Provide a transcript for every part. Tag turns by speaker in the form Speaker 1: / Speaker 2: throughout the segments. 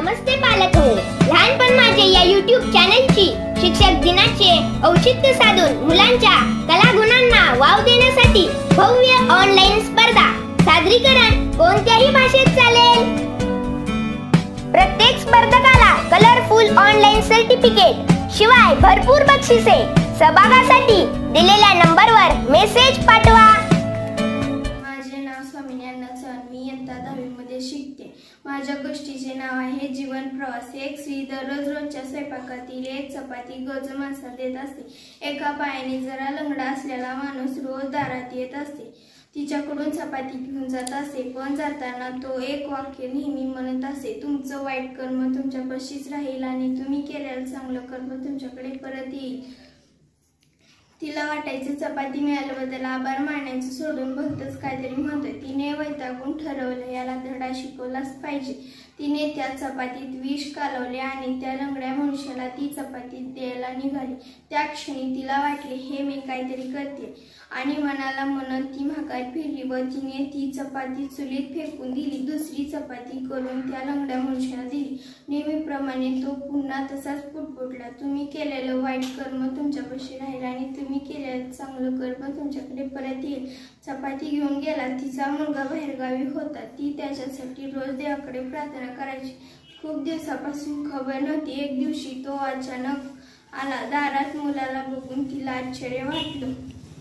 Speaker 1: नमस्ते पालक हो. लहानपण माझे या YouTube चॅनलची शिक्षक दिनाचे औचित्य साधून मुलांच्या कलागुणांना वाव देण्यासाठी भव्य ऑनलाईन स्पर्धा. सादरीकरण कोणत्याही भाषेत चालेल. प्रत्येक स्पर्धकाला कलरफुल ऑनलाईन सर्टिफिकेट शिवाय भरपूर बक्षिसे. सहभागासाठी दिलेल्या नंबरवर मेसेज पाठवा.
Speaker 2: माझे नाव स्वामिनी अण्णा चव्हाण. मी इयत्ता 10वी मध्ये शिकते. माझ्या गोष्टीचे नाव आहे जीवन प्रवास. एक स्त्री दररोज रोजच्या स्वयंपाकातील एक चपाती गरजू माणसाला देत असते. एका पायाने जरा लंगडा असलेला माणूस रोज दारात येत असते. तिच्याकडून चपाती घेऊन जात असे, पण जाताना तो एक वाक्य नेहमी म्हणत असे, तुमचं वाईट कर्म तुमच्यापाशीच राहील आणि तुम्ही केलेलं चांगलं कर्म तुमच्याकडे परत येईल. तिला वाटायचे चपाती मिळाल्याबद्दल आभार मानायचे सोडून भलतंच काहीतरी म्हणतोय. तिने वैतागून ठरवलं याला धडा शिकवलाच पाहिजे. तिने त्या चपातीत विष कालवले आणि त्या लंगड्या मनुष्याला ती चपाती द्यायला निघाली. त्या क्षणी तिला वाटले हे मी काहीतरी करते आणि मनाला म्हणत ती माघारी फिरली व तिने ती चपाती चुलीत फेकून दिली. दुसरी चपाती करून त्या लंगड्या मनुष्याला दिली. नेहमीप्रमाणे तो पुन्हा तसाच पुटपुटला. तुम्ही केलेलं वाईट कर्म तुमच्यापाशी राहील आणि तुम्ही केलेलं चांगलं कर्म तुमच्याकडे परत येईल. चपाती घेऊन गेला. तिचा मुलगा बाहेरगावी होता. ती त्याच्यासाठी रोज देवाकडे प्रार्थना करायची. खूप दिवसापासून खबर नव्हती. एक दिवशी तो अचानक आला. दारात मुलाला बघून तिला आश्चर्य वाटलं.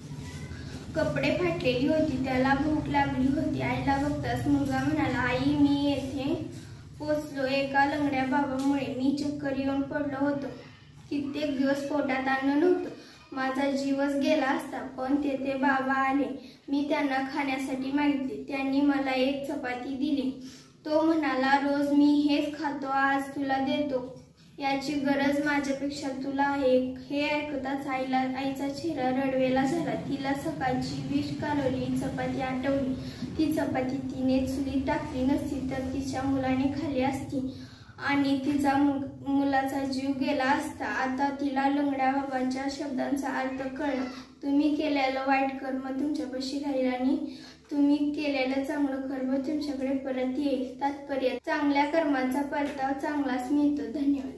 Speaker 2: कपडे फाटलेली होती. त्याला भूक लागली होती. आईला बघताच मुलगा म्हणाला, आई मी येथे पोचलो. एका लंगड्या बाबामुळे मी चक्कर येऊन पडलो होतो. कित्येक दिवस पोटात अन्न नव्हतं. माझा जीवच गेला असता. पण तेथे बाबा आले. मी त्यांना खाण्यासाठी मागितले. त्यांनी मला एक चपाती दिली. तो म्हणाला, रोज मी हेच खातो, आज तुला देतो. याची गरज माझ्यापेक्षा तुला आहे. हे ऐकताच आईचा चेहरा रडवेला झाला. तिला सकाळची विष कालवलेली चपाती आठवली. ती चपाती तिने चुलीत टाकली नसती तर तिच्या मुलाने खाल्ली असती आणि तिचा मुलाचा जीव गेला असता. आता तिला लंगड्या बाबांच्या शब्दांचा अर्थ कळला. तुम्ही केलेलं वाईट कर्म तुमच्यापाशी राहील आणि तुम्ही केलेलं चांगलं कर्म तुमच्याकडे परत येईल. तात्पर्य, चांगल्या कर्माचा परतावा चांगलाच मिळतो. धन्यवाद.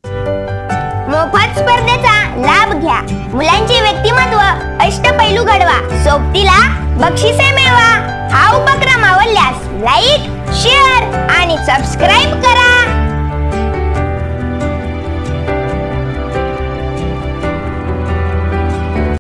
Speaker 1: मोफत स्पर्धेचा लाभ घ्या. मुलांचे व्यक्तिमत्व अष्टपैलू घडवा. सोबतीला बक्षिसे मिळवा. हा उपक्रम आवडल्यास लाईक, शेअर आणि सबस्क्राईब करा.